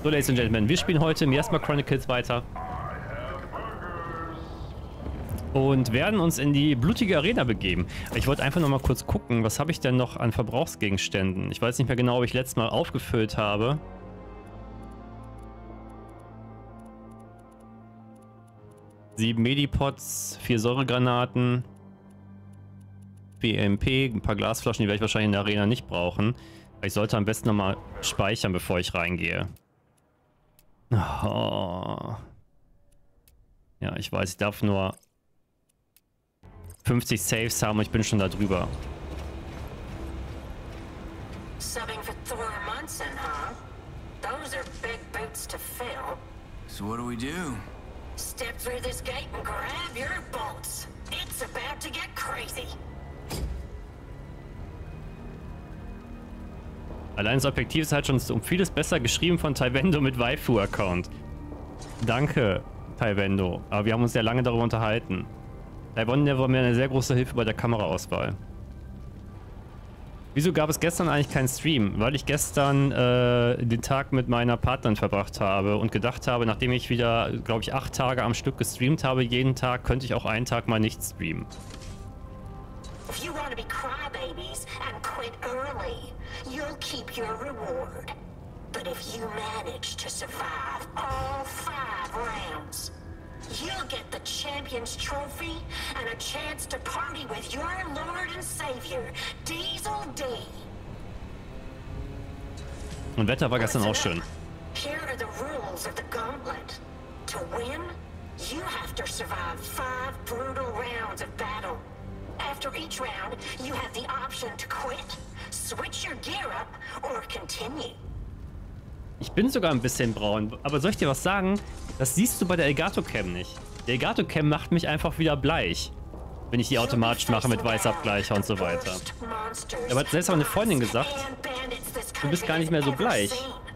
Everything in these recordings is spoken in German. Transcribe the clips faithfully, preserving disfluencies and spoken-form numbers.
So, Ladies and Gentlemen, wir spielen heute Miasma Chronicles weiter. Und werden uns in die blutige Arena begeben. Ich wollte einfach noch mal kurz gucken, was habe ich denn noch an Verbrauchsgegenständen? Ich weiß nicht mehr genau, ob ich letztes Mal aufgefüllt habe. Sieben Medipots, vier Säuregranaten, vier E M P, ein paar Glasflaschen, die werde ich wahrscheinlich in der Arena nicht brauchen. Ich sollte am besten nochmal speichern, bevor ich reingehe. Oh. Ja, ich weiß, ich darf nur fünfzig Saves haben und ich bin schon da drüber. Subbing for Thor Munson, huh? Those are big boots to fill. So what do we do? Step through this gate and grab your bolts. It's about to get crazy. Allein das Objektiv ist halt schon um vieles besser geschrieben von Taivendo mit Waifu-Account. Danke, Taivendo. Aber wir haben uns ja lange darüber unterhalten. Taivendo war mir eine sehr große Hilfe bei der Kameraauswahl. Wieso gab es gestern eigentlich keinen Stream? Weil ich gestern äh, den Tag mit meiner Partnerin verbracht habe und gedacht habe, nachdem ich wieder, glaube ich, acht Tage am Stück gestreamt habe, jeden Tag, könnte ich auch einen Tag mal nicht streamen. If you want to be crybabies and quit early, you'll keep your reward. But if you manage to survive all five rounds, you'll get the Champion's Trophy and a chance to party with your Lord and Savior, Diesel D. Und Wetter war gestern auch schön. Here are the rules of the gauntlet. To win, you have to survive five brutal rounds of battle. After each round, you have the option to quit, switch your gear up, or continue. Ich bin sogar ein bisschen braun, aber soll ich dir was sagen? Das siehst du bei der Elgato Cam nicht. Die Elgato Cam macht mich einfach wieder bleich, wenn ich die automatisch mache mit Weißabgleicher und so weiter. Aber hat selbst meine Freundin gesagt, du bist gar nicht mehr so bleich.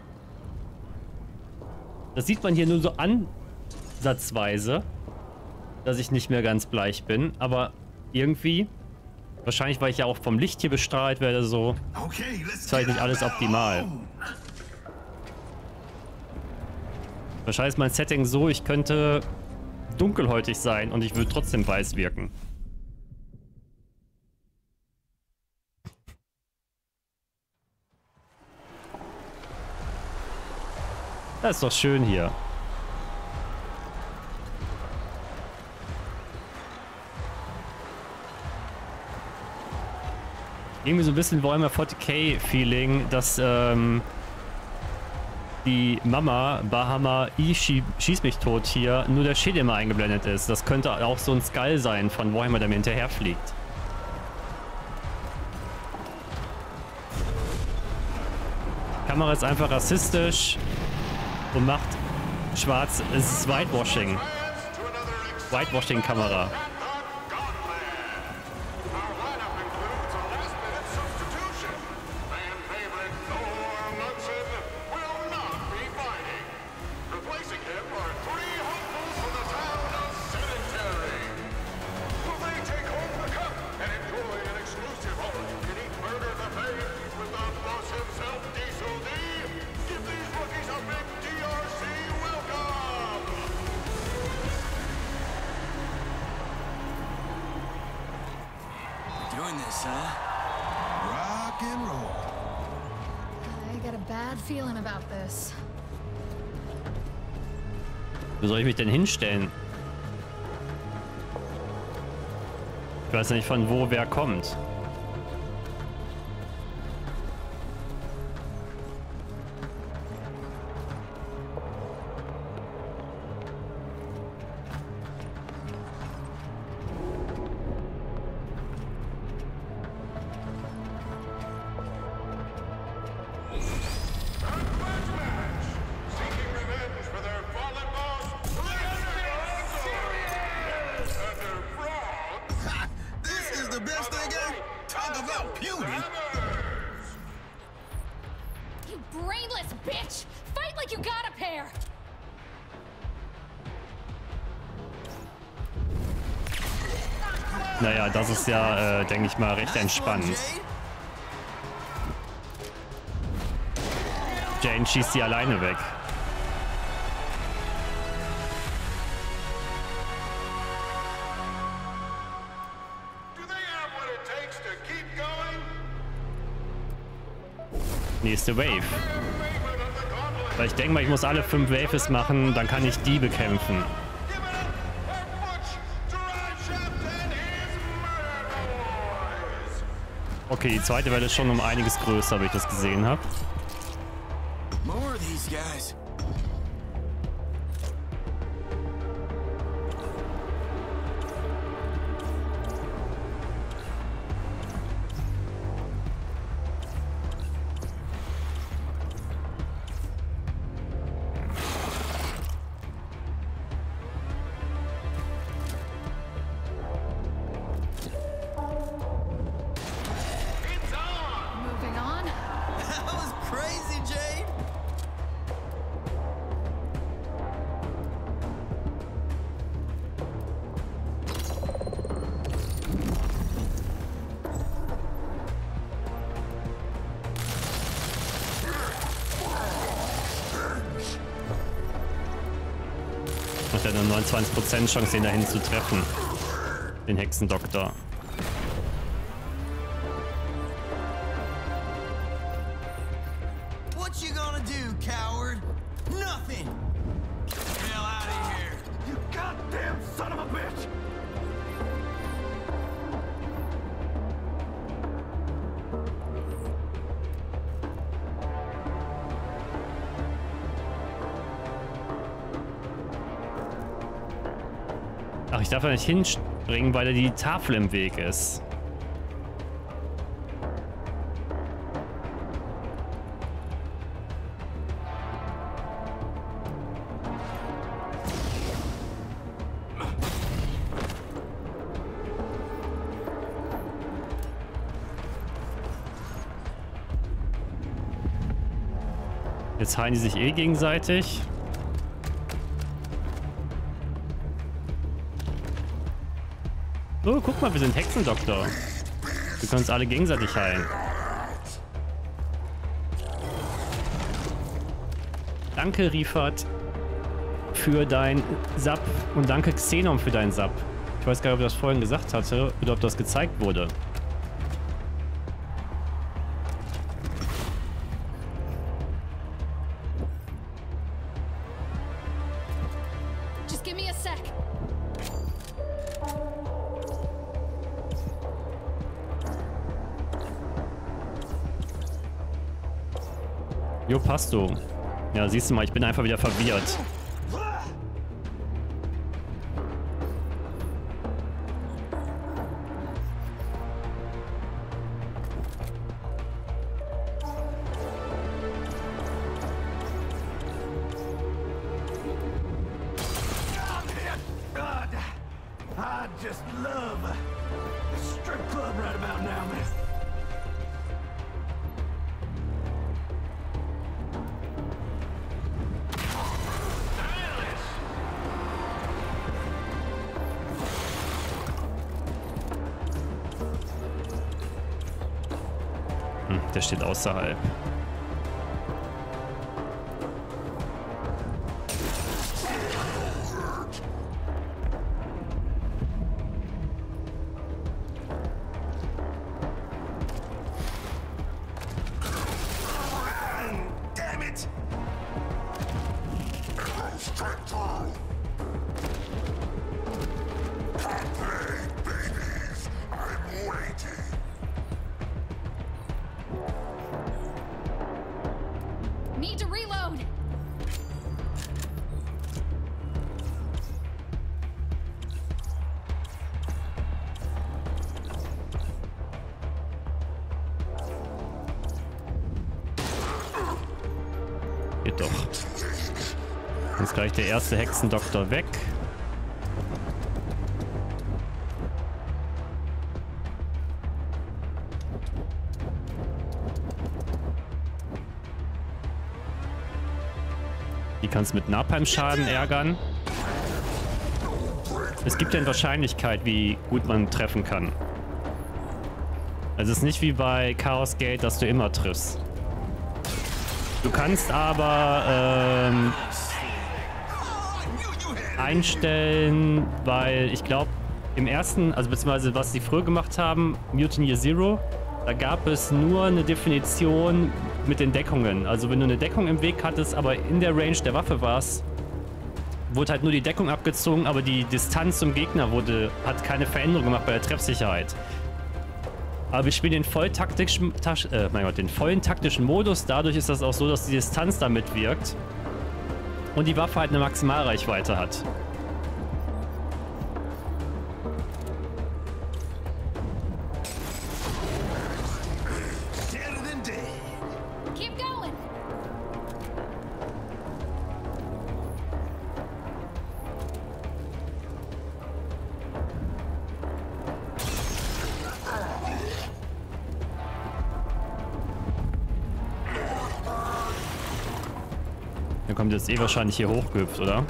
Das sieht man hier nur so ansatzweise, dass ich nicht mehr ganz bleich bin, aber irgendwie, wahrscheinlich weil ich ja auch vom Licht hier bestrahlt werde, so, ist halt nicht alles optimal. Wahrscheinlich ist mein Setting so, ich könnte dunkelhäutig sein und ich würde trotzdem weiß wirken. Das ist doch schön hier. Irgendwie so ein bisschen Warhammer forty K Feeling, dass ähm, die Mama Bahama I schieß mich tot hier nur der Schädel immer eingeblendet ist. Das könnte auch so ein Skull sein von Warhammer, der mir hinterher fliegt. Die Kamera ist einfach rassistisch und macht schwarz. Es ist Whitewashing. Whitewashing-Kamera. Wo soll ich mich denn hinstellen? Ich weiß nicht, von wo wer kommt. Naja, das ist ja, äh, denke ich mal, recht entspannt. Jane schießt sie alleine weg. nächste Wave. Weil ich denke mal, ich muss alle fünf Waves machen, dann kann ich die bekämpfen. Okay, die zweite Welle ist schon um einiges größer, wie ich das gesehen habe. More of these guys. Moving on. That was crazy, Jade. Hat er eine neunundzwanzig Prozent Chance, den dahin zu treffen. Den Hexendoktor. What you gonna do, coward? Nothing. Hell out of here. You goddamn son of a bitch. Ach, ich darf da nicht hinspringen, weil da die Tafel im Weg ist. Jetzt heilen die sich eh gegenseitig. Oh, guck mal, wir sind Hexendoktor. Wir können uns alle gegenseitig heilen. Danke, Rifat, für dein Sub. Und danke, Xenon, für deinen Sub. Ich weiß gar nicht, ob ich das vorhin gesagt hatte oder ob das gezeigt wurde. Just give me a sec. Jo, passt du. Ja, siehst du mal, ich bin einfach wieder verwirrt. God, I just love a strip club right about now, man. Hm, der steht außerhalb. Damn it! Need to reload. Geht doch. Jetzt gleich der erste Hexendoktor weg. Die kannst mit Napalm-Schaden ärgern. Es gibt ja eine Wahrscheinlichkeit, wie gut man treffen kann. Also es ist nicht wie bei Chaos Gate, dass du immer triffst. Du kannst aber ähm, einstellen, weil ich glaube, im ersten, also beziehungsweise was sie früher gemacht haben, Mutineer Zero, da gab es nur eine Definition, mit den Deckungen. Also wenn du eine Deckung im Weg hattest, aber in der Range der Waffe warst, wurde halt nur die Deckung abgezogen, aber die Distanz zum Gegner wurde, hat keine Veränderung gemacht bei der Treffsicherheit. Aber wir spielen den, voll taktischen, äh, mein Gott, den vollen taktischen Modus. Dadurch ist das auch so, dass die Distanz damit wirkt und die Waffe halt eine Maximalreichweite hat. Keep going. Der kommt jetzt eh wahrscheinlich hier hochgehüpft, oder?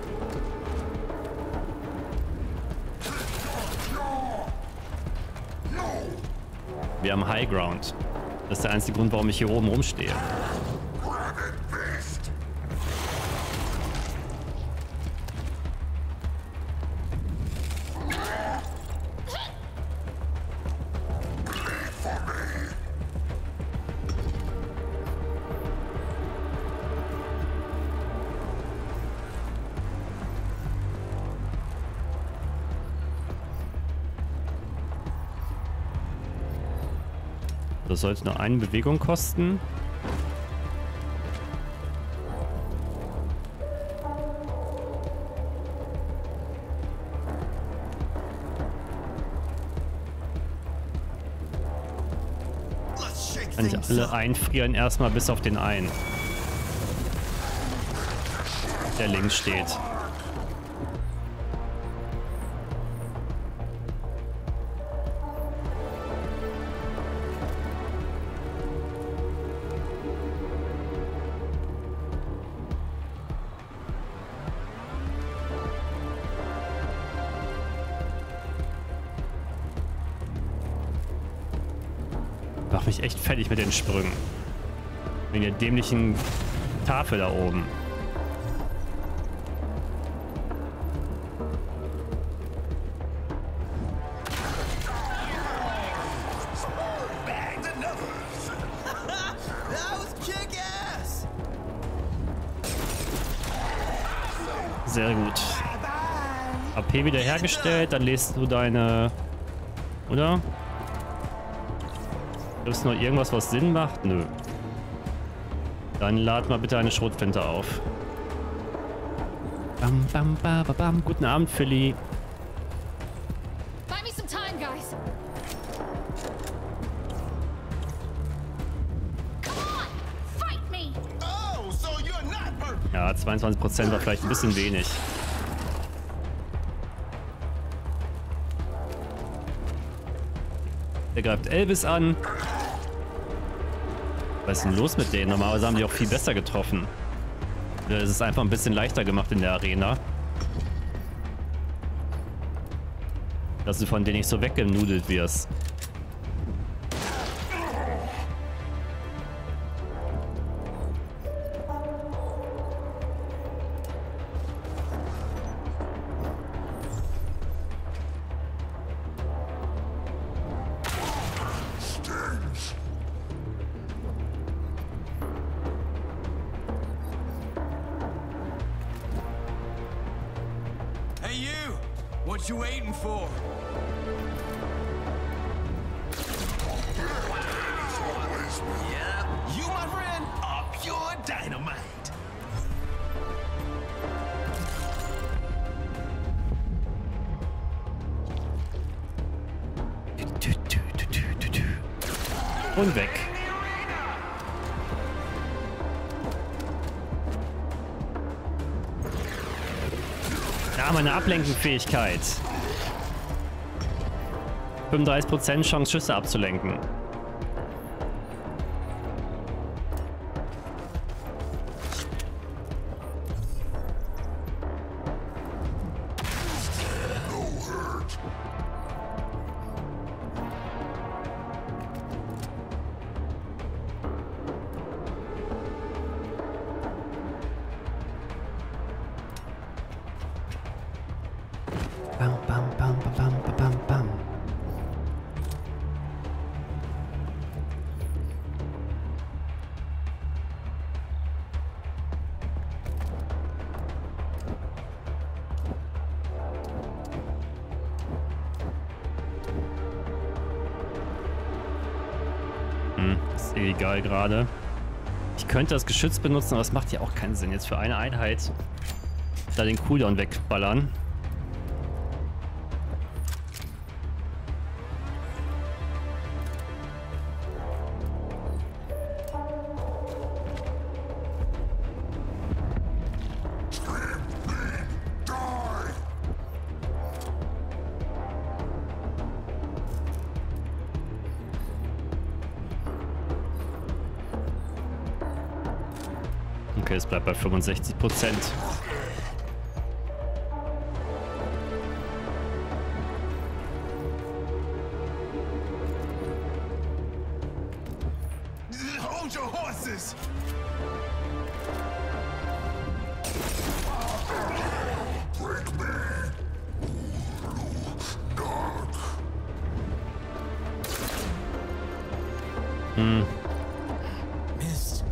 Wir haben High Ground. Das ist der einzige Grund, warum ich hier oben rumstehe. Das sollte nur eine Bewegung kosten. Kann ich alle einfrieren, erstmal bis auf den einen, der links steht. Mach mich echt fertig mit den Sprüngen. Wegen der dämlichen Tafel da oben. Sehr gut. A P wiederhergestellt, dann lädst du deine... Oder? Gibt es noch irgendwas, was Sinn macht? Nö. Dann lad mal bitte eine Schrotflinte auf. Bam, bam, bam, bam, bam. Guten Abend, Philly. Buy me some time, guys. Come on, fight me. Oh, so you're not perfect. Ja, zweiundzwanzig Prozent war vielleicht ein bisschen wenig. Der greift Elvis an. Was ist denn los mit denen? Normalerweise haben die auch viel besser getroffen. Es ist einfach ein bisschen leichter gemacht in der Arena. Dass du von denen nicht so weggenudelt wirst. Hey, you! What you waiting for? Yeah, you, my friend, are pure dynamite. Und weg. Ja, meine Ablenkenfähigkeit. fünfunddreißig Prozent Chance, Schüsse abzulenken. Bam, bam, bam, bam, bam, bam, bam. egal gerade. Ich könnte das Geschütz benutzen, aber es macht ja auch keinen Sinn. Jetzt für eine Einheit da den Cooldown wegballern. Okay, es bleibt bei fünfundsechzig Prozent. Hold your horses! Hm. Mist.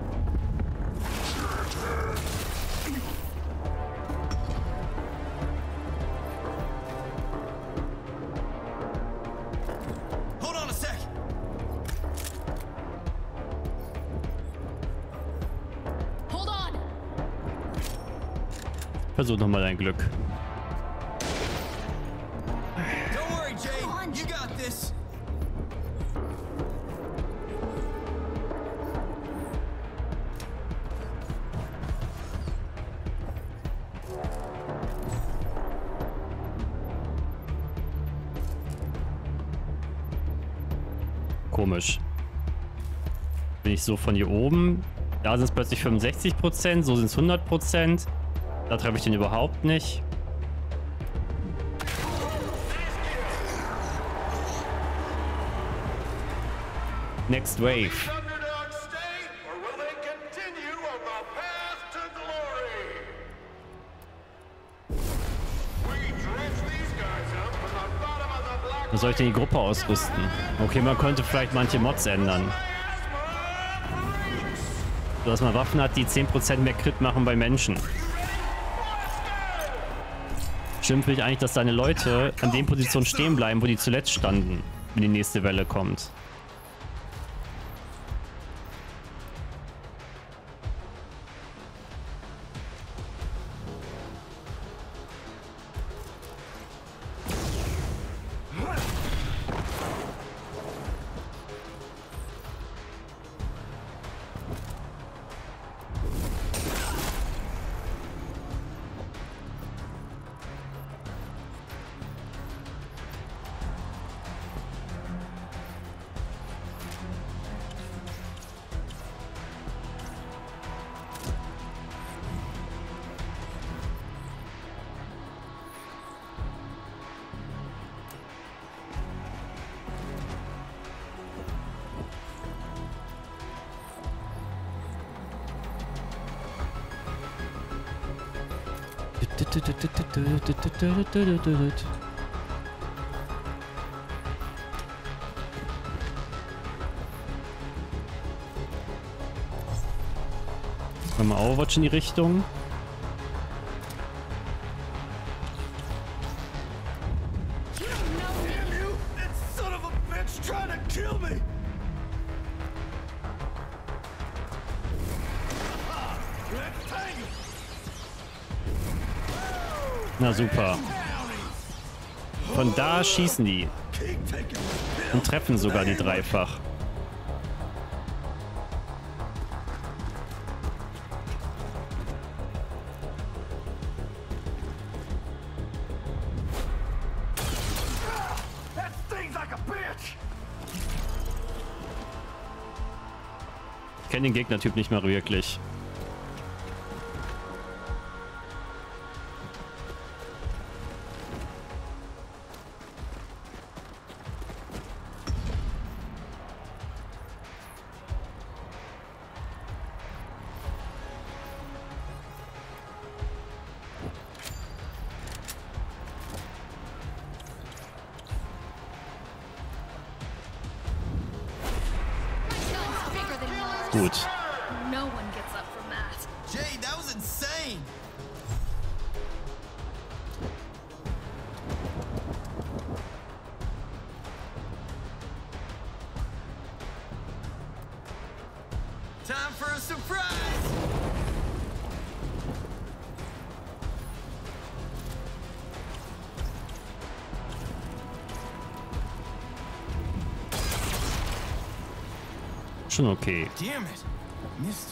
Hold on a sec. Hold on. Versuch nochmal dein Glück. Don't worry, Jay. You got this. Komisch. Bin ich so von hier oben. Da sind es plötzlich fünfundsechzig Prozent, so sind es hundert Prozent. Da treffe ich den überhaupt nicht. Next Wave. Underdogs stay, or will they continue on the path to glory? We dredge these guys up from the bottom of the black. Wie soll ich denn die Gruppe ausrüsten? Okay, man könnte vielleicht manche Mods ändern. So dass man Waffen hat, die zehn Prozent mehr Crit machen bei Menschen. Stimmt will ich eigentlich, dass deine Leute an den Positionen stehen bleiben, wo die zuletzt standen, wenn die nächste Welle kommt. Mal Overwatch in die Richtung. Damn you! That son of a bitch trying to kill me! Rectangle! Na super. Von da schießen die. Keep taking Und treffen sogar die dreifach. That stings like a bitch! Ich kenne den Gegnertyp nicht mal wirklich. Gun's bigger than yours. Gut. No one gets up from that. Jay, that was insane! time for a surprise. Schon okay. Damn it, Mister.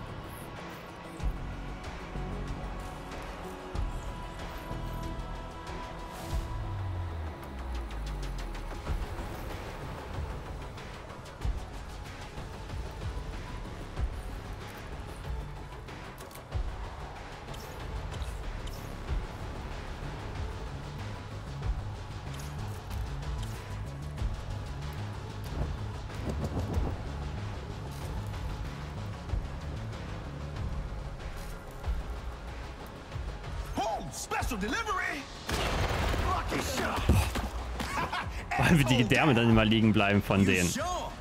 Special delivery. Lucky shot. Weil wir die Gedärme dann immer liegen bleiben von denen. Sure.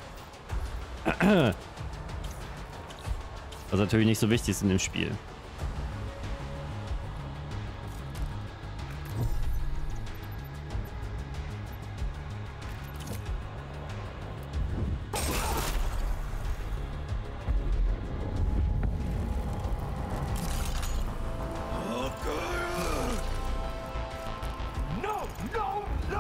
Was natürlich nicht so wichtig ist in dem Spiel. No, no, no.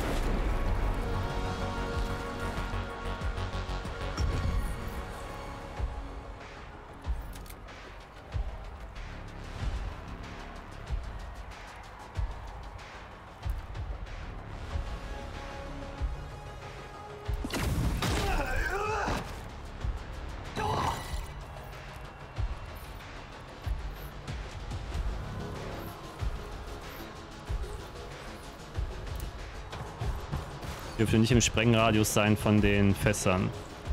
Dürfte nicht im Sprengradius sein von den Fässern.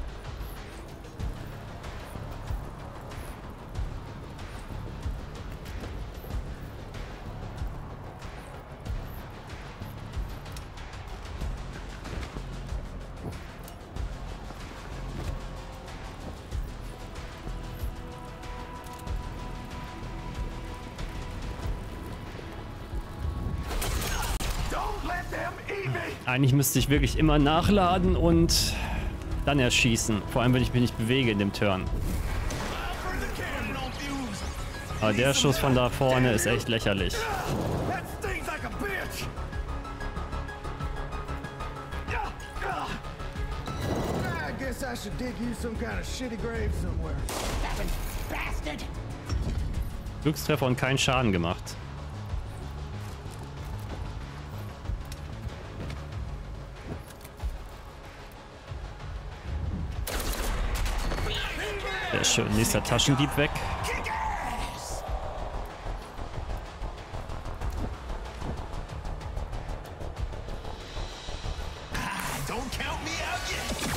Don't let them eat me. Eigentlich müsste ich wirklich immer nachladen und dann erschießen. Vor allem, wenn ich mich nicht bewege in dem Turn. For the cannon on fuse. Aber der Schuss von da vorne ist echt lächerlich. That stings like a bitch. I guess I should dig you some kind of shitty grave somewhere. Bastard! Glückstreffer und keinen Schaden gemacht. Sehr schön. Nächster Taschendieb weg. Kick ass. Don't count me out yet.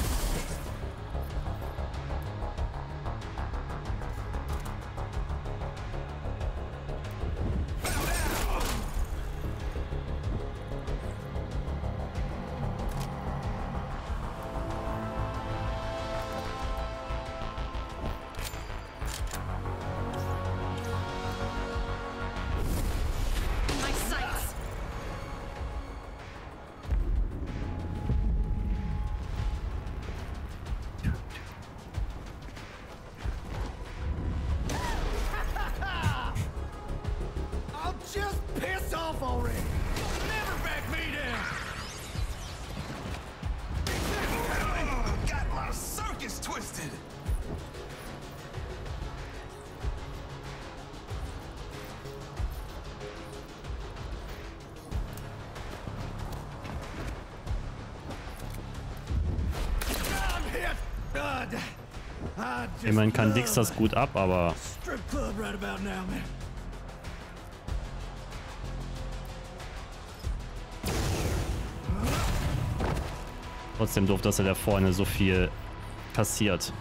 My sights. I'll just piss off already. You'll never back me down. Got my circus twisted. I'm hit. Uh, d- I just Immerhin kann Dix love das gut ab, aber strip club right about now, man. trotzdem doof, dass er da vorne so viel kassiert.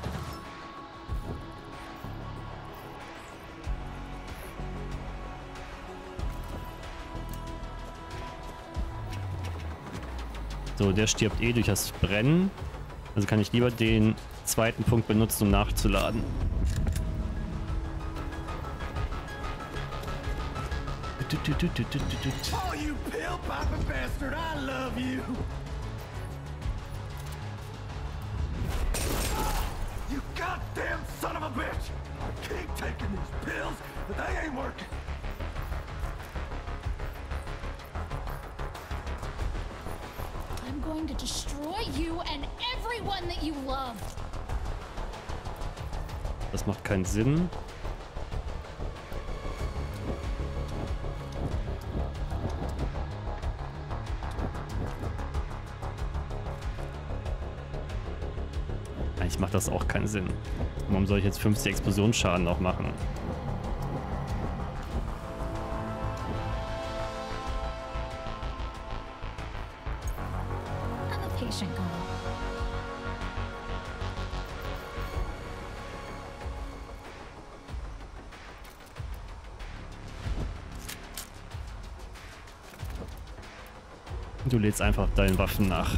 So, der stirbt eh durch das Brennen. Also kann ich lieber den zweiten Punkt benutzen, um nachzuladen. Oh, you pill popping bastard! I love you. You goddamn taking these pills, but they ain't working. I'm going to destroy you and everyone that you love. Das macht keinen Sinn. Eigentlich macht das auch keinen Sinn. Warum soll ich jetzt fünfzig Explosionsschaden noch machen? I'm a patient girl. Du lädst einfach deinen Waffen nach.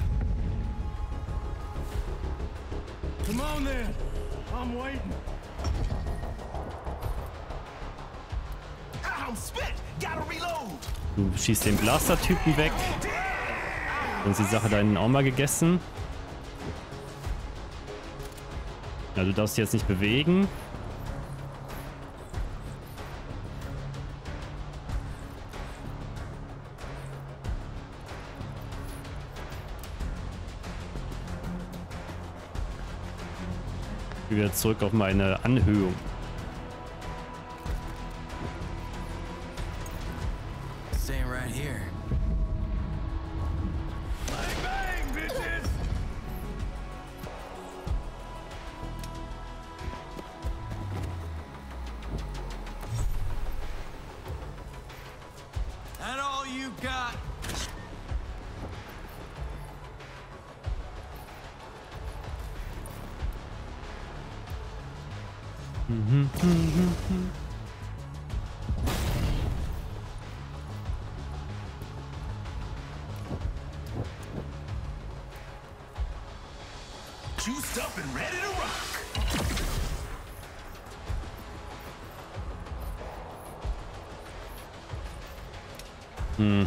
Come on then. I'm waiting. I'm spent. Gotta reload. Du schießt den Blaster-Typen weg. Dann ist die Sache da hinten auch mal gegessen. Ja, du darfst dich jetzt nicht bewegen. Ich gehe wieder zurück auf meine Anhöhung. Staying right here. Bang bang, bitches! That all you got? Juiced up and ready to rock. Hm.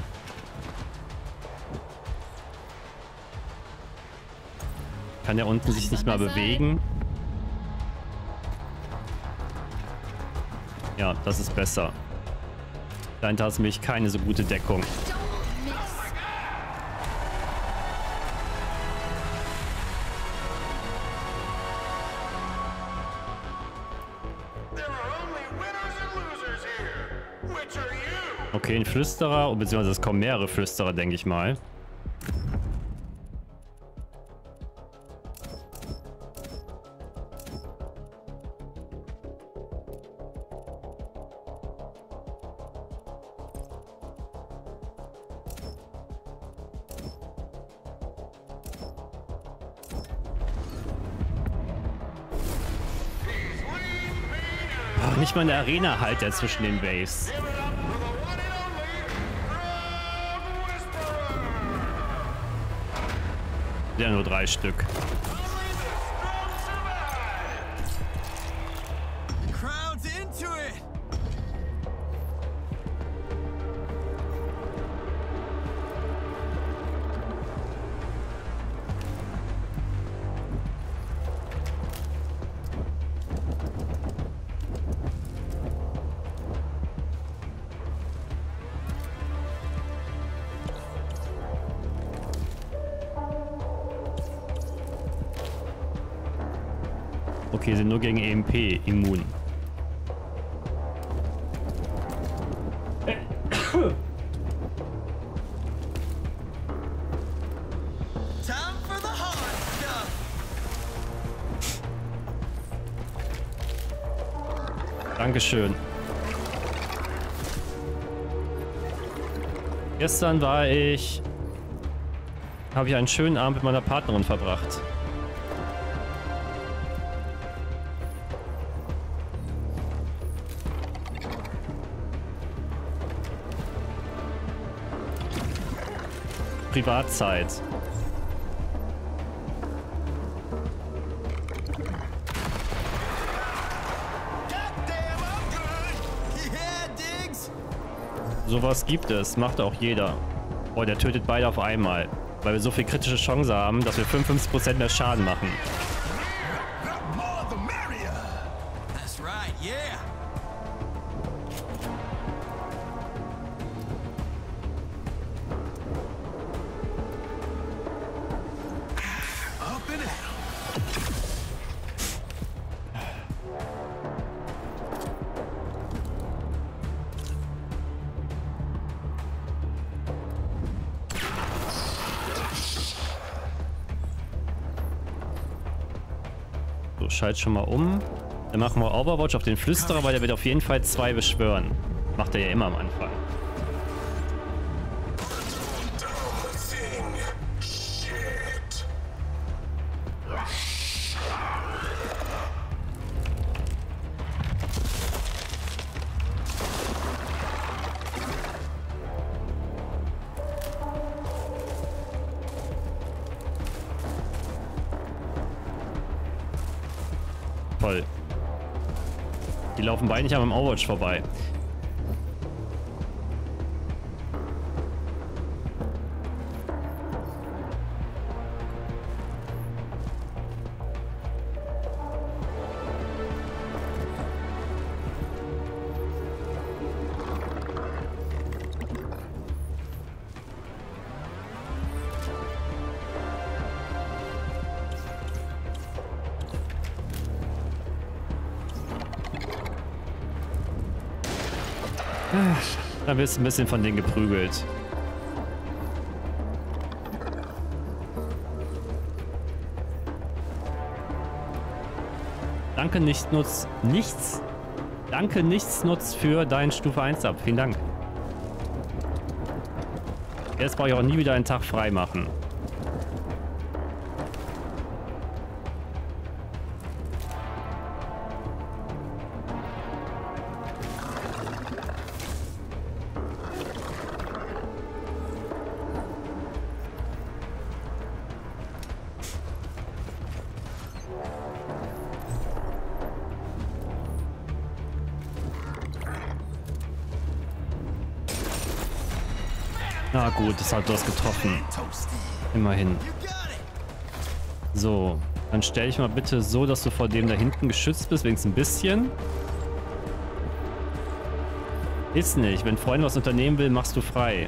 Kann der unten sich nicht mal bewegen? Ja, das ist besser. Dahinter hast du nämlich keine so gute Deckung. Don't miss. There are only winners and losers here. Which are you? Okay, ein Flüsterer, beziehungsweise es kommen mehrere Flüsterer, denke ich mal. Ach, nicht mal eine Arena halt der zwischen den Waves. Give it up for the one and only Crowd Whisperer. Ja, nur drei Stück. Only the strong survive. The crowd's into it. Okay, sind nur gegen E M P immun. Time for the hard stuff. Dankeschön. Gestern war ich... habe ich einen schönen Abend mit meiner Partnerin verbracht. Privatzeit. Goddamn, I'm good. Yeah, Diggs. Sowas gibt es, macht auch jeder. Oh, der tötet beide auf einmal. Weil wir so viel kritische Chance haben, dass wir fünfundfünfzig Prozent mehr Schaden machen. The more the merrier. That's right, yeah. schalt schon mal um. Dann machen wir Overwatch auf den Flüsterer, weil der wird auf jeden Fall zwei beschwören. Macht er ja immer am Anfang. Toll. Die laufen beide nicht am Overwatch vorbei. Dann wirst du ein bisschen von denen geprügelt. Danke, nicht nutz, nichts. Danke, nichts nutz für deinen Stufe eins ab. Vielen Dank. Jetzt brauche ich auch nie wieder einen Tag frei machen. Na gut, das hat das getroffen. Immerhin. So, dann stell dich mal bitte so, dass du vor dem da hinten geschützt bist, wenigstens ein bisschen. Ist nicht. Wenn Freund was unternehmen will, machst du frei.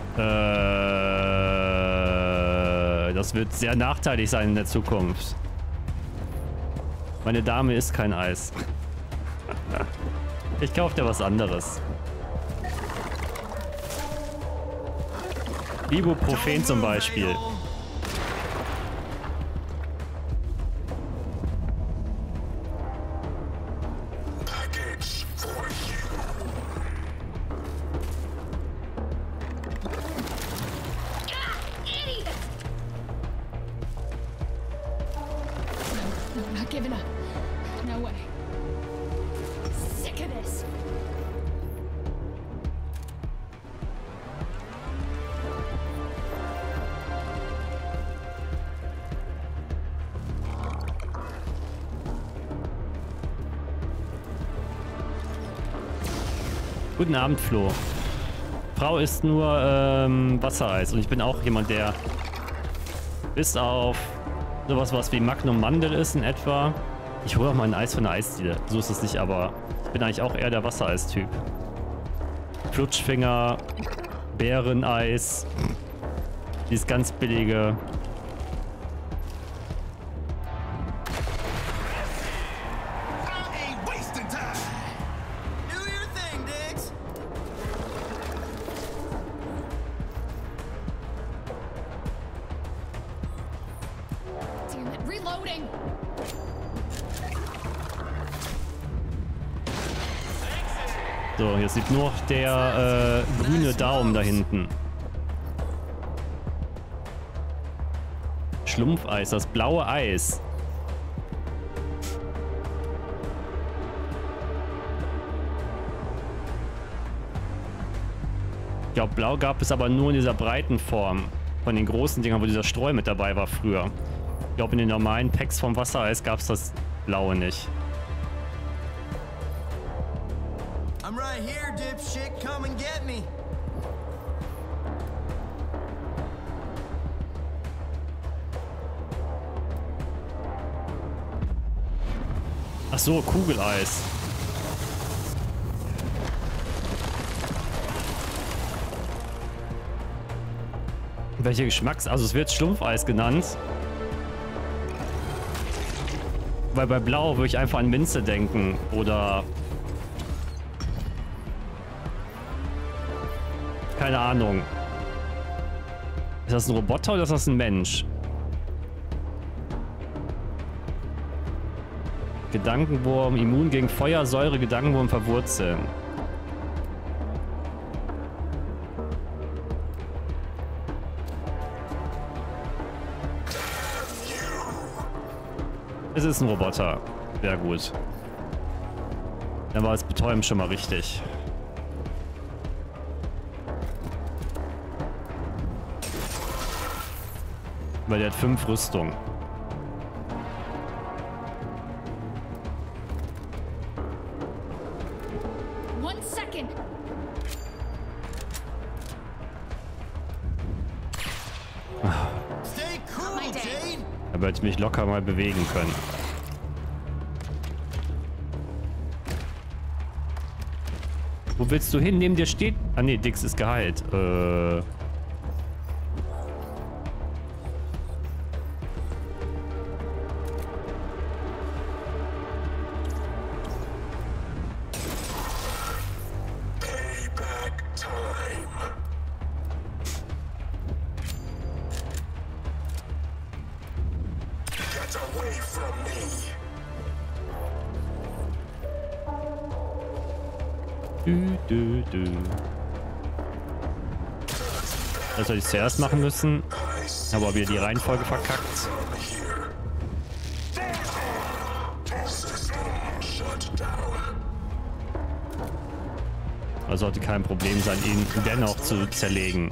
Äh, das wird sehr nachteilig sein in der Zukunft. Meine Dame isst kein Eis. Ich kauf dir was anderes. Ibuprofen zum Beispiel. Guten Abend, Flo. Frau isst nur ähm, Wassereis und ich bin auch jemand, der bis auf sowas was wie Magnum Mandel ist in etwa. Ich hole auch mal ein Eis von der Eisdiele. So ist es nicht, aber ich bin eigentlich auch eher der Wassereistyp. Flutschfinger, Bäreneis, dieses ganz billige. So, jetzt sieht nur noch der äh, grüne Daumen da hinten. Schlumpfeis, das blaue Eis. Ich glaube, blau gab es aber nur in dieser breiten Form. Von den großen Dingern, wo dieser Streu mit dabei war früher. Ich glaube, in den normalen Packs vom Wassereis gab es das blaue nicht. I'm right here, dipshit. Come and get me. Ach so, Kugeleis. Welche Geschmacks... Also es wird Schlumpfeis genannt. Weil bei Blau würde ich einfach an Minze denken. Oder... Keine Ahnung. Ist das ein Roboter oder ist das ein Mensch? Gedankenwurm, immun gegen Feuersäure, Gedankenwurm verwurzeln. Es ist ein Roboter. Sehr gut. Dann war das Betäuben schon mal richtig. Weil der hat fünf Rüstung. One second. Stay cool, Jade. Aber hätte ich mich locker mal bewegen können. Wo willst du hin? Neben dir steht... Ah ne, Dix ist geheilt. Äh... Payback time. Get away from me. Du, du, du. Das soll ich zuerst machen müssen. Aber wieder die Reihenfolge verkackt. Also sollte kein Problem sein, ihn dennoch zu zerlegen.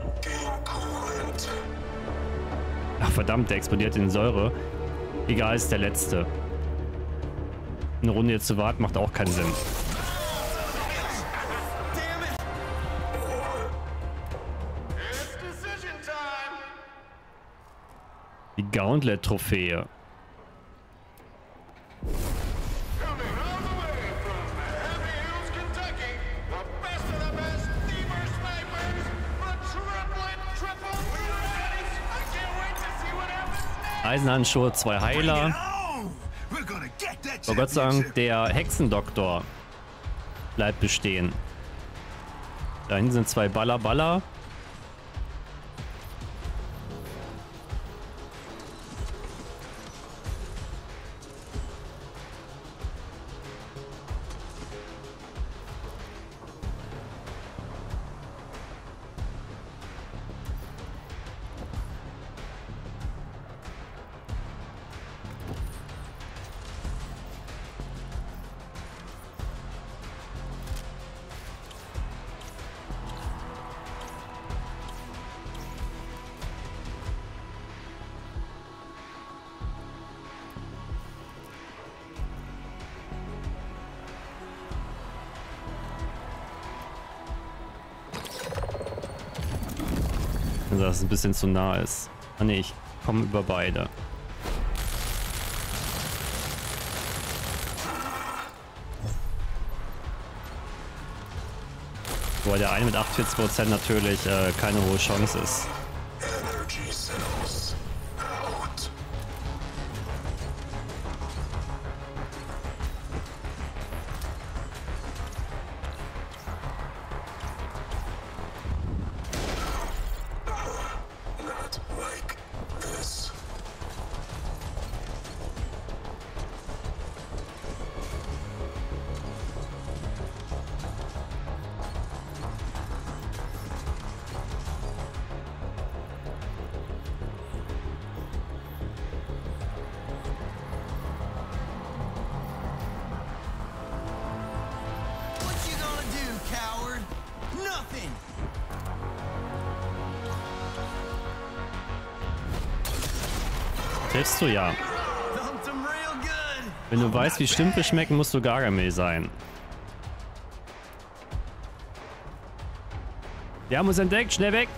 Ach verdammt, der explodiert in Säure. Egal, ist der letzte. Eine Runde jetzt zu warten macht auch keinen Sinn. Die Gauntlet-Trophäe. Eisenhandschuhe, zwei Heiler. Oh Gott sei Dank, der Hexendoktor bleibt bestehen. Da hinten sind zwei Baller Baller. Dass es ein bisschen zu nah ist. Ah ne, ich komme über beide. Wobei der eine mit achtundvierzig Prozent natürlich äh, keine hohe Chance ist. Triffst du ja. Wenn du weißt, wie Stümpfe schmecken, musst du Gargamel sein. Wir haben uns entdeckt, schnell weg!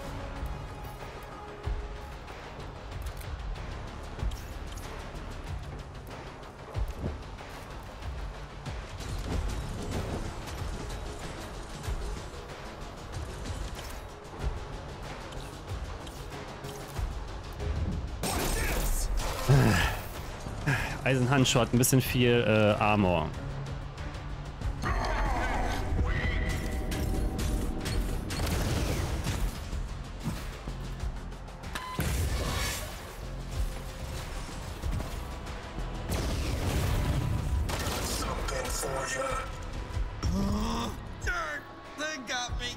Eisenhandschuh hat ein bisschen viel äh, Armor. got me.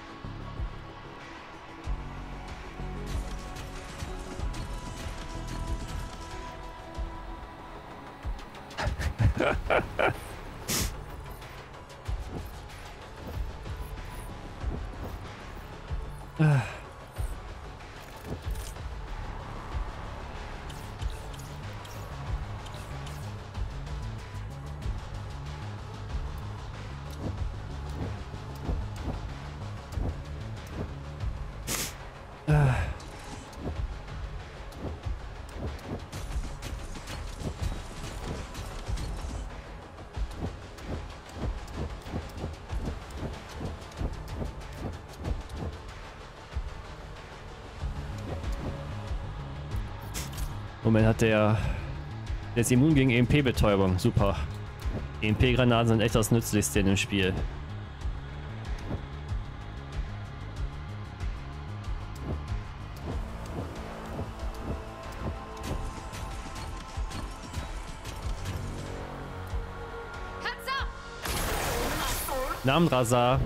Moment, hat der... Der ist immun gegen E M P-Betäubung. Super. E M P-Granaten sind echt das Nützlichste in dem Spiel. Heads up! Namen Razar.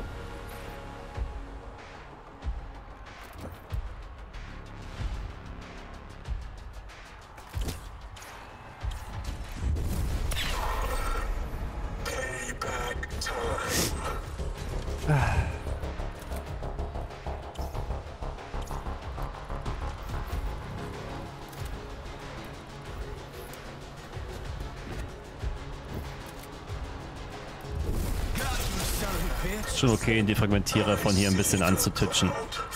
Ist schon okay, die Fragmentierer von hier ein bisschen anzutitschen.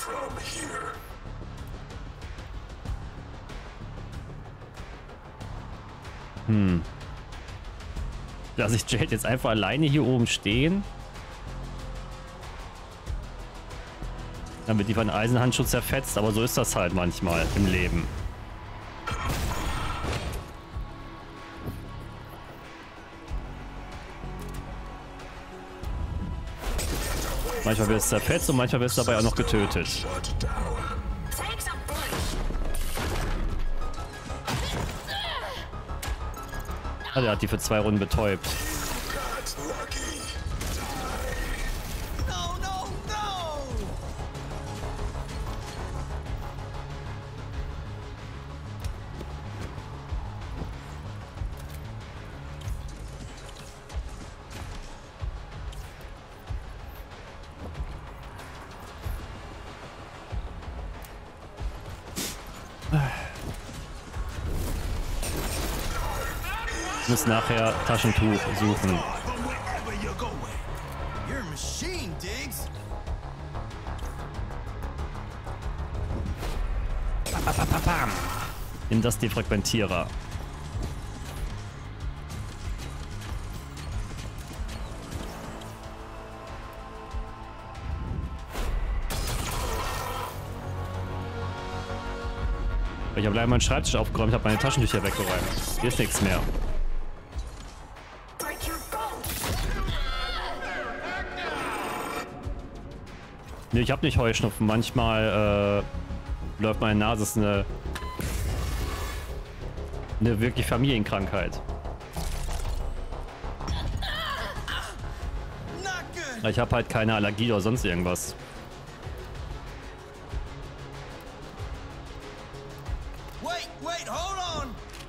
Hm. Lass ich Jade jetzt einfach alleine hier oben stehen? Damit die von Eisenhandschuh zerfetzt, aber so ist das halt manchmal im Leben. Manchmal wird es zerfetzt und manchmal wird es dabei auch noch getötet. Ah, der hat die für zwei Runden betäubt. No, no, no! Ich muss nachher Taschentuch suchen. Wherever you're going. You're a machine, Diggs. Nimm das Defragmentierer. Ich habe leider meinen Schreibtisch aufgeräumt, habe meine Taschentücher weggeräumt. Hier ist nichts mehr. Break your bones. Nee, ich habe nicht Heuschnupfen. Manchmal äh, läuft meine Nase, ist eine, eine wirklich Familienkrankheit. Not good. Ich habe halt keine Allergie oder sonst irgendwas. Wait, wait, hold on.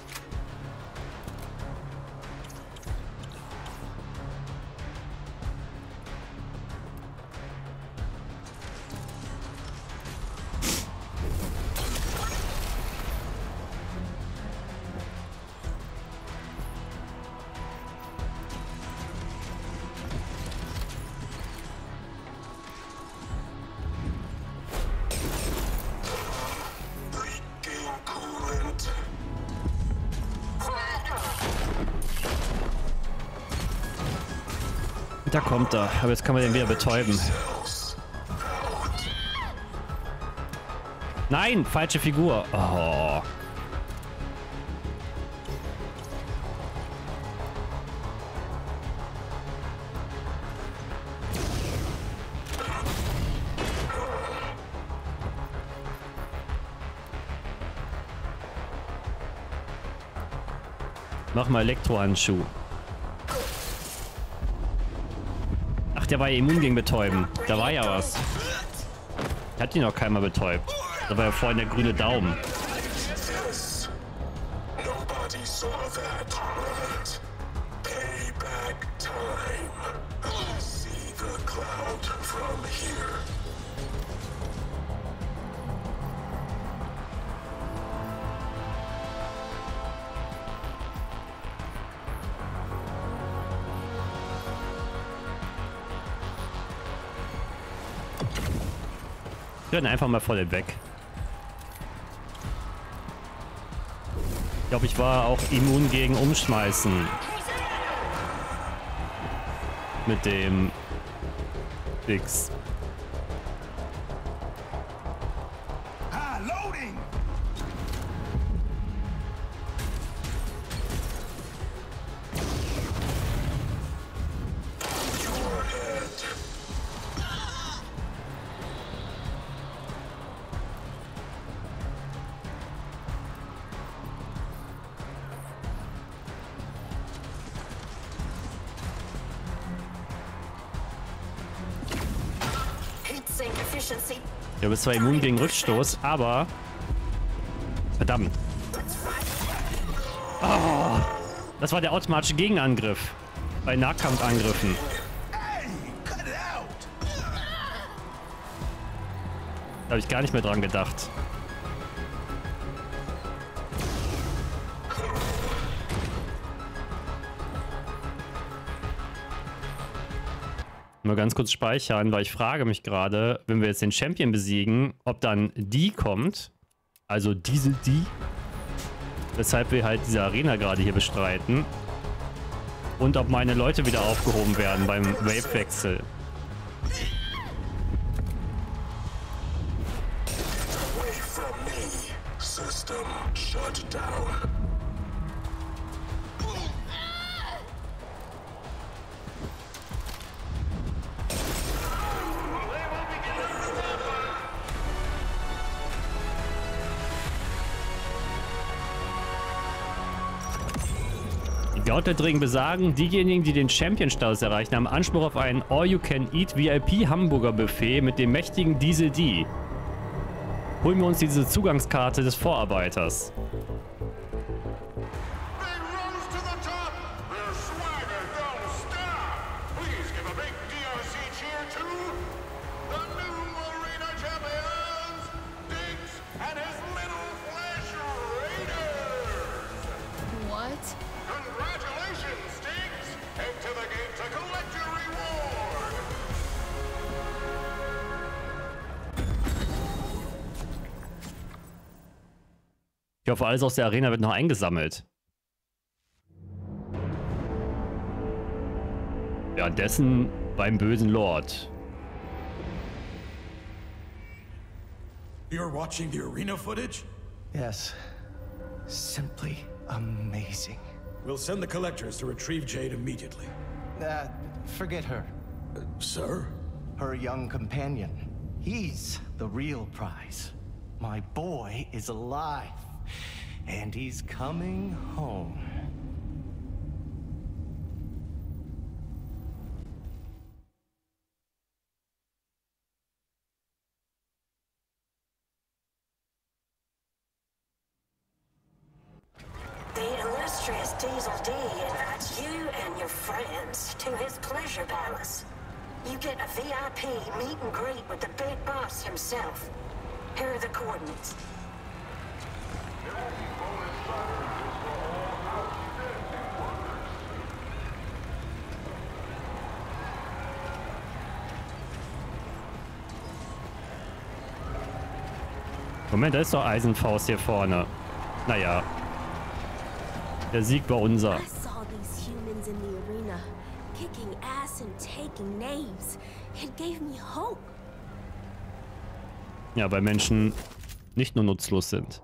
Da kommt er. Aber jetzt kann man den wieder betäuben. Nein, falsche Figur. Oh. Mach mal Elektrohandschuh. Ach, der war ja immun gegen Betäuben. Da war ja was. Hat ihn noch keiner betäubt. Da war ja vorhin der grüne Daumen. This. Nobody saw that. But payback time. I see the cloud from here. Wir rennen einfach mal voll weg. Ich glaube, ich war auch immun gegen Umschmeißen. Mit dem Dix. Ah, loading! Du bist zwar immun gegen Rückstoß, aber... Verdammt. Oh, das war der automatische Gegenangriff. Bei Nahkampfangriffen. Da habe ich gar nicht mehr dran gedacht. Nur ganz kurz speichern, weil ich frage mich gerade, wenn wir jetzt den Champion besiegen, ob dann die kommt, also diese die, weshalb wir halt diese Arena gerade hier bestreiten, und ob meine Leute wieder aufgehoben werden beim Wave-Wechsel. Away from me. System shut down. Die Gauntlet-Regeln besagen, diejenigen, die den Champion-Status erreichen, haben Anspruch auf ein All-You-Can-Eat V I P-Hamburger-Buffet mit dem mächtigen Diesel D. Holen wir uns diese Zugangskarte des Vorarbeiters. They rose to the top. Their swagger don't stop. Please give a big D R C cheer to the new arena champions, Diggs and his little flesh raiders. What? Congratulations, Diggs. Head to the gate to collect your reward. Ich hoffe, alles aus der Arena wird noch eingesammelt. Währenddessen beim bösen Lord. You're watching the arena footage? Yes. Simply amazing. We'll send the collectors to retrieve Jade immediately. Uh, forget her. Uh, sir? Her young companion. He's the real prize. My boy is alive. And he's coming home. The illustrious Diesel D invites you and your friends to his pleasure palace. You get a V I P meet and greet with the big boss himself. Here are the coordinates. Moment, da ist doch Eisenfaust hier vorne. Naja. Der Sieg war unser. I saw these humans in the arena, kicking ass and taking names. It gave me hope. Ja, weil Menschen nicht nur nutzlos sind.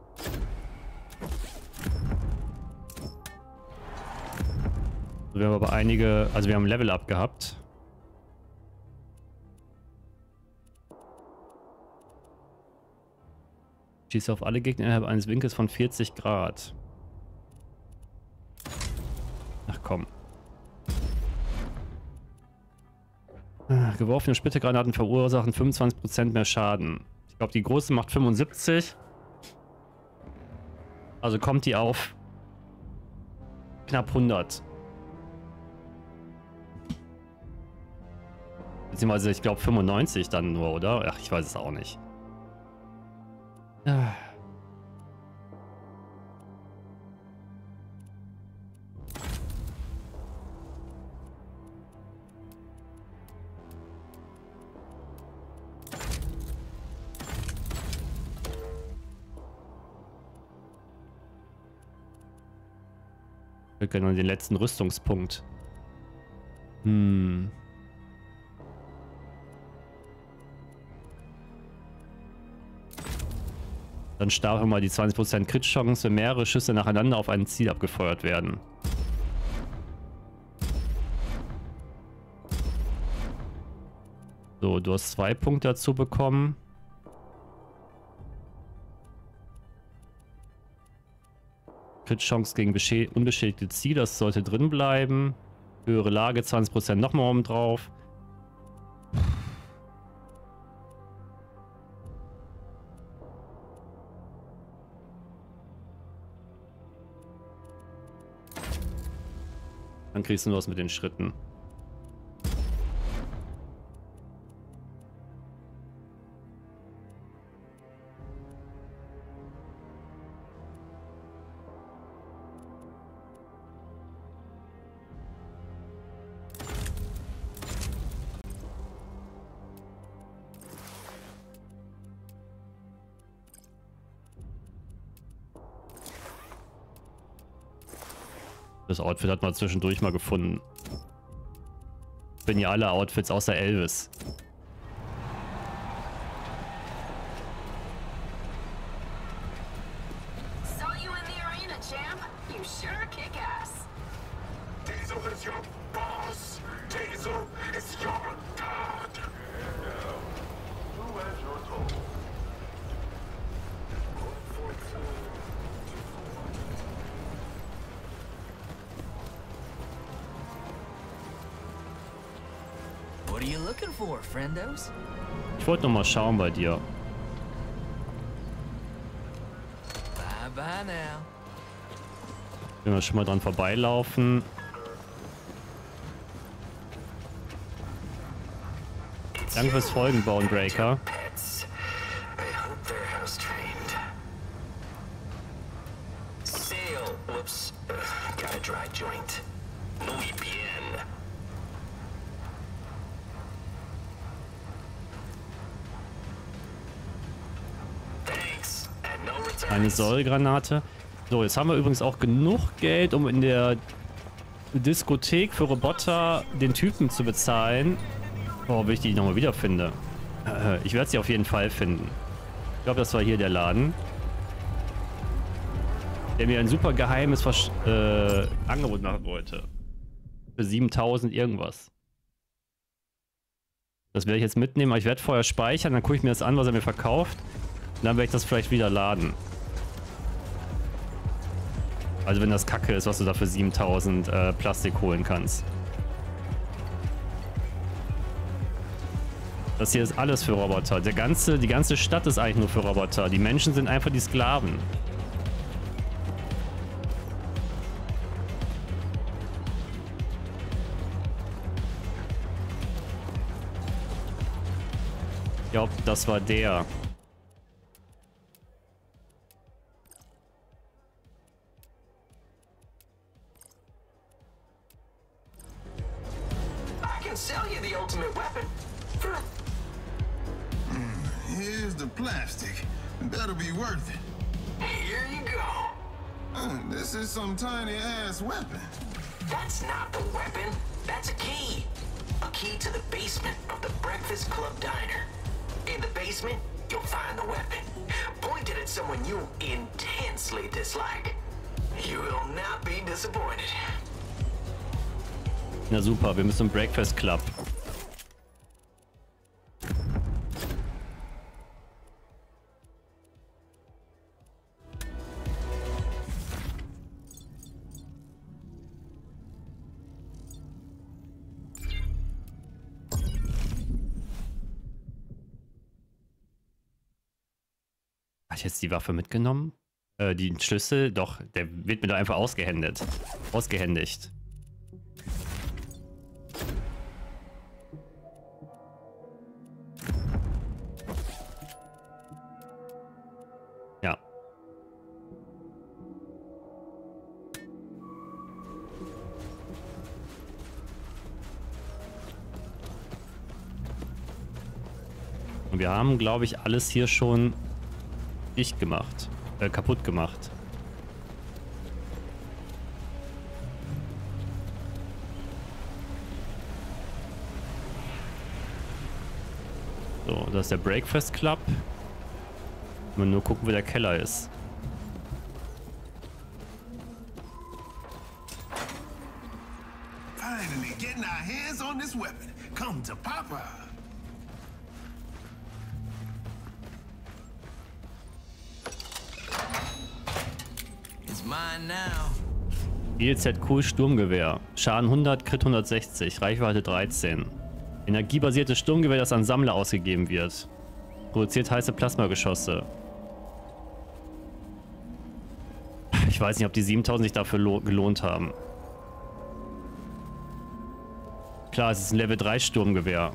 Wir haben aber einige, also wir haben Level Up gehabt. Schießt auf alle Gegner innerhalb eines Winkels von vierzig Grad. Ach komm. geworfene Splittergranaten verursachen fünfundzwanzig Prozent mehr Schaden. Ich glaube, die große macht fünfundsiebzig. Also kommt die auf knapp hundert. Beziehungsweise, ich glaube, fünfundneunzig dann nur, oder? Ach, ich weiß es auch nicht. Ah. Wir können den letzten Rüstungspunkt. Hm. Dann starb immer die zwanzig Prozent Crit-Chance, wenn mehrere Schüsse nacheinander auf ein Ziel abgefeuert werden. So, du hast zwei Punkte dazu bekommen. Crit-Chance gegen unbeschädigte Ziele, das sollte drin bleiben. Höhere Lage, zwanzig Prozent nochmal oben drauf. Dann kriegst du nur was mit den Schritten. Das Outfit hat man zwischendurch mal gefunden. Bin ja alle Outfits außer Elvis. Saw you in the arena, champ. You sure kick ass. Diesel is your boss. Diesel is your god. Who has your soul? What are you looking for, friendos? Ich wollte noch mal schauen bei dir. Bye bye now. Wenn wir schon mal dran vorbeilaufen. Danke fürs Folgen, Bonebreaker. Pets. I hope they're house trained. Sale. Whoops. Uh, got a dry joint. Muy bien. Thanks. And no returns. Eine Säuregranate. So, jetzt haben wir übrigens auch genug Geld, um in der Diskothek für Roboter den Typen zu bezahlen. Oh, ob ich die nochmal wiederfinde. Äh, ich werde sie auf jeden Fall finden. Ich glaube, das war hier der Laden. Der mir ein super geheimes Versch äh, Angebot machen wollte. Für siebentausend irgendwas. Das werde ich jetzt mitnehmen, aber ich werde vorher speichern, dann gucke ich mir das an, was er mir verkauft. Und dann werde ich das vielleicht wieder laden. Also wenn das Kacke ist, was du da für siebentausend äh, Plastik holen kannst. Das hier ist alles für Roboter. Der ganze, die ganze Stadt ist eigentlich nur für Roboter. Die Menschen sind einfach die Sklaven. Ich glaube, das war der. I can sell you the ultimate weapon. For Here's the plastic. That'll be worth it. here you go. Uh, this is some tiny ass weapon. That's not the weapon. That's a key. A key to the basement of the Breakfast Club Diner. In the basement, you'll find the weapon. Pointed at someone you intensely dislike. You will not be disappointed. Na super, wir müssen zum Breakfast Club. Hat jetzt die Waffe mitgenommen? Äh, die Schlüssel? Doch, der wird mir da einfach ausgehändigt. Ausgehändigt. Ja. Und wir haben, glaube ich, alles hier schon dicht gemacht. Äh, kaputt gemacht. So, das ist der Breakfast Club. Mal nur gucken, wo der Keller ist. Finally getting our hands on this weapon. Come to Papa. It's mine now. E Z Q Sturmgewehr. Schaden hundert, Crit hundertsechzig, Reichweite dreizehn. Energiebasiertes Sturmgewehr, das an Sammler ausgegeben wird. Produziert heiße Plasmageschosse. Ich weiß nicht, ob die siebentausend sich dafür gelohnt haben. Klar, es ist ein Level drei Sturmgewehr.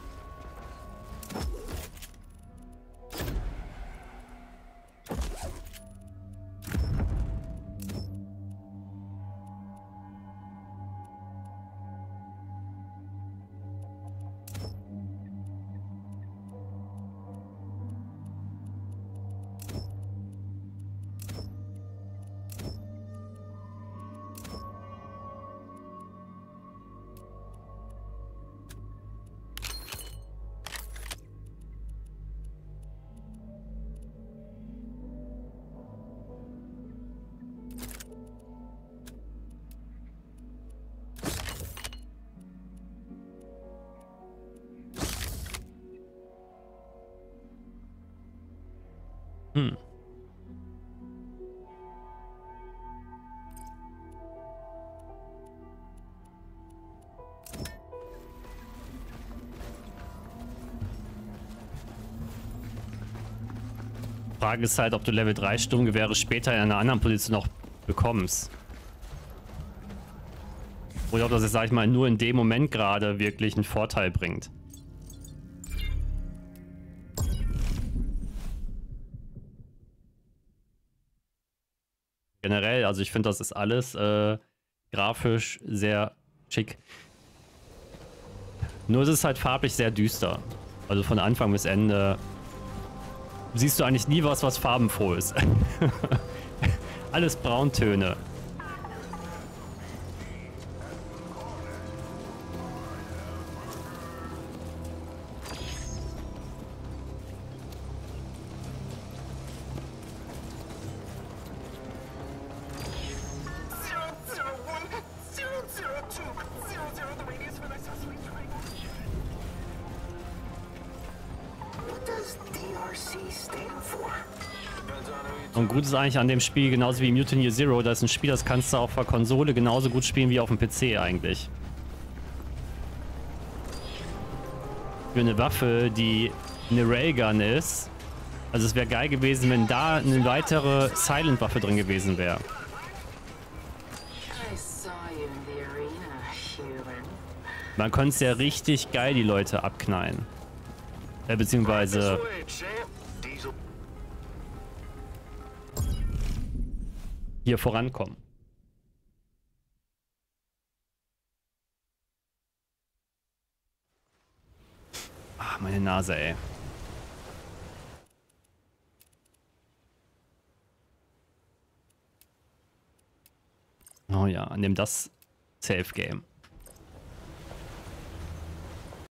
Hm. Frage ist halt, ob du Level drei Sturmgewehre später in einer anderen Position noch bekommst. Oder ob das jetzt, sag ich mal, nur in dem Moment gerade wirklich einen Vorteil bringt. Generell, also ich finde, das ist alles äh, grafisch sehr schick. Nur es ist halt farblich sehr düster. Also von Anfang bis Ende siehst du eigentlich nie was, was farbenfroh ist. Alles Brauntöne. Und gut ist eigentlich an dem Spiel, genauso wie Mutant Year Zero, das ist ein Spiel, das kannst du auf der Konsole genauso gut spielen wie auf dem P C eigentlich. Für eine Waffe, die eine Railgun ist. Also es wäre geil gewesen, wenn da eine weitere Silent-Waffe drin gewesen wäre. Man könnte es ja richtig geil die Leute abknallen. Äh, beziehungsweise... hier vorankommen. Ah, meine Nase, ey. Oh ja, nimm das Safe Game.